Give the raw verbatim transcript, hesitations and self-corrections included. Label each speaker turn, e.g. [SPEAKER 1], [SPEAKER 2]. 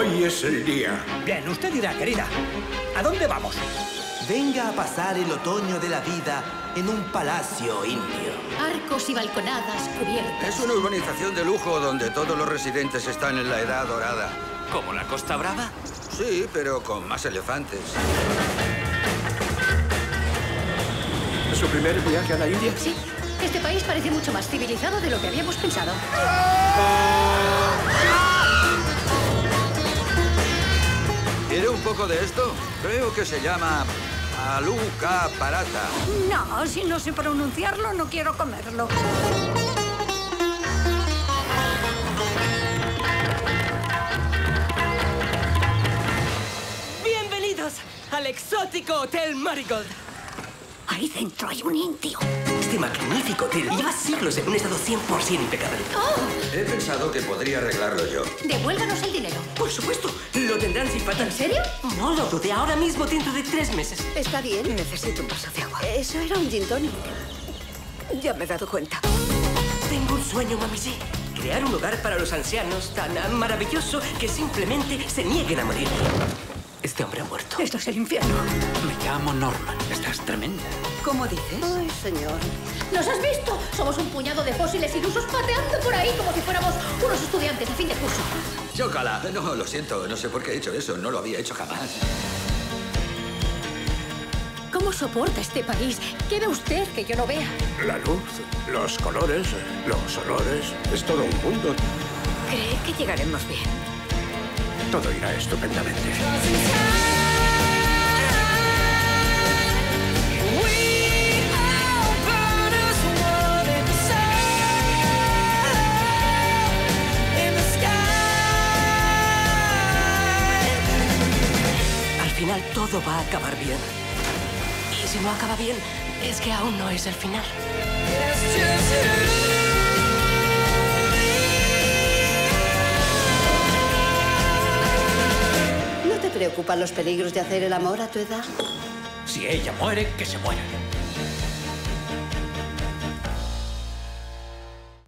[SPEAKER 1] Hoy es el día.
[SPEAKER 2] Bien, usted dirá, querida, ¿a dónde vamos?
[SPEAKER 3] Venga a pasar el otoño de la vida en un palacio indio.
[SPEAKER 4] Arcos y balconadas cubiertas.
[SPEAKER 5] Es una urbanización de lujo donde todos los residentes están en la edad dorada.
[SPEAKER 6] ¿Como la Costa Brava?
[SPEAKER 5] Sí, pero con más elefantes.
[SPEAKER 1] ¿Es su primer viaje a la India?
[SPEAKER 4] Sí, este país parece mucho más civilizado de lo que habíamos pensado.
[SPEAKER 5] ¿Quiere un poco de esto? Creo que se llama aloo ka paratha.
[SPEAKER 7] No, si no sé pronunciarlo, no quiero comerlo.
[SPEAKER 8] Bienvenidos al exótico Hotel Marigold.
[SPEAKER 7] Ahí dentro hay un indio.
[SPEAKER 9] Este magnífico hotel lleva siglos en un estado cien por ciento impecable.
[SPEAKER 4] ¡Oh!
[SPEAKER 5] He pensado que podría arreglarlo yo.
[SPEAKER 4] Devuélvanos el dinero.
[SPEAKER 9] Por supuesto, lo tendrán sin falta.
[SPEAKER 4] ¿En serio?
[SPEAKER 9] No lo dudé, ahora mismo dentro de tres meses.
[SPEAKER 7] Está bien. Necesito un vaso de agua. Eso era un gin tonic. Ya me he dado cuenta.
[SPEAKER 9] Tengo un sueño, mami, sí. Crear un hogar para los ancianos tan ah, maravilloso que simplemente se nieguen a morir. Este hombre ha muerto.
[SPEAKER 7] Esto es el infierno.
[SPEAKER 6] Me llamo Norman. Estás tremenda.
[SPEAKER 7] ¿Cómo dices?
[SPEAKER 4] Ay, señor. ¿Nos has visto? Somos un puñado de fósiles ilusos pateando por ahí como si fuéramos unos estudiantes de fin de curso.
[SPEAKER 5] Chócala. No, lo siento. No sé por qué he hecho eso. No lo había hecho jamás.
[SPEAKER 4] ¿Cómo soporta este país? ¿Qué ve usted que yo no vea?
[SPEAKER 1] La luz, los colores, los olores. Es todo un mundo.
[SPEAKER 7] ¿Cree que llegaremos bien?
[SPEAKER 1] Todo irá estupendamente.
[SPEAKER 9] Al final todo va a acabar bien. Y si no acaba bien, es que aún no es el final.
[SPEAKER 10] ¿No te preocupan los peligros de hacer el amor a tu edad?
[SPEAKER 2] Si ella muere, que se muera.